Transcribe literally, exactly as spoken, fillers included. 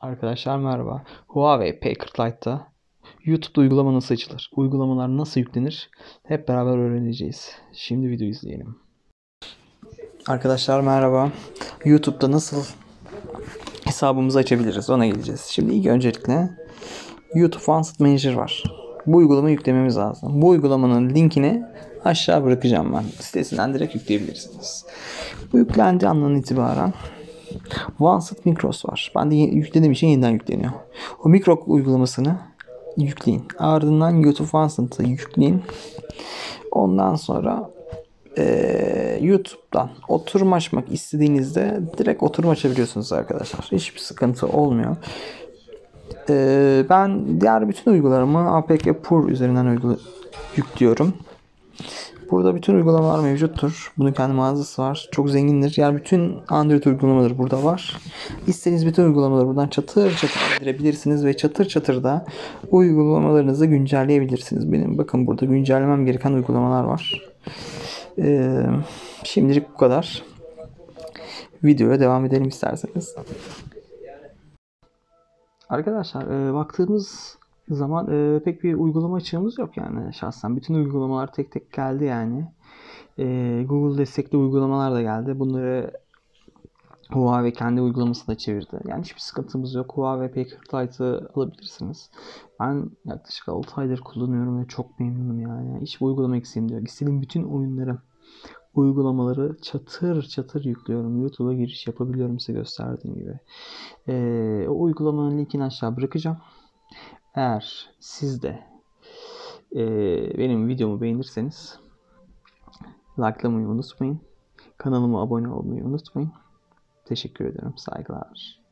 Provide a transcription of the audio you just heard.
Arkadaşlar merhaba. Huawei P kırk Lite'da YouTube'da uygulama nasıl açılır? Uygulamalar nasıl yüklenir? Hep beraber öğreneceğiz. Şimdi video izleyelim. Arkadaşlar merhaba. YouTube'da nasıl hesabımızı açabiliriz? Ona geleceğiz. Şimdi ilk öncelikle YouTube Advanced Manager var. Bu uygulamayı yüklememiz lazım. Bu uygulamanın linkini aşağı bırakacağım ben. Sitesinden direkt yükleyebilirsiniz. Bu yüklendiği andan itibaren Advanced Micros var. Ben de yüklediğim için yeniden yükleniyor. O Micro uygulamasını yükleyin. Ardından YouTube Advanced'ı yükleyin. Ondan sonra e, YouTube'dan oturum açmak istediğinizde direkt oturum açabiliyorsunuz arkadaşlar. Hiçbir sıkıntı olmuyor. E, ben diğer bütün uygulamalarımı A P K Pur üzerinden uygula- yüklüyorum. Burada bütün uygulamalar mevcuttur. Bunun kendi mağazası var. Çok zengindir. Yani bütün Android uygulamaları burada var. İstediğiniz bütün uygulamaları buradan çatır çatır indirebilirsiniz ve çatır çatır da uygulamalarınızı güncelleyebilirsiniz. Benim bakın burada güncellemem gereken uygulamalar var. Ee, şimdilik bu kadar. Videoya devam edelim isterseniz. Arkadaşlar e, baktığımız zaman e, pek bir uygulama açığımız yok yani şahsen. Bütün uygulamalar tek tek geldi yani. E, Google destekli uygulamalar da geldi. Bunları Huawei kendi uygulamasına çevirdi. Yani hiçbir sıkıntımız yok. Huawei P kırk Lite'ı alabilirsiniz. Ben yaklaşık altı aydır kullanıyorum ve çok memnunum yani. Hiçbir uygulama eksiğim yok. İstediğim bütün oyunları, uygulamaları çatır çatır yüklüyorum. YouTube'a giriş yapabiliyorum size gösterdiğim gibi. Ee, o uygulamanın linkini aşağı bırakacağım. Eğer siz de e, benim videomu beğenirseniz likelamayı unutmayın. Kanalıma abone olmayı unutmayın. Teşekkür ederim. Saygılar.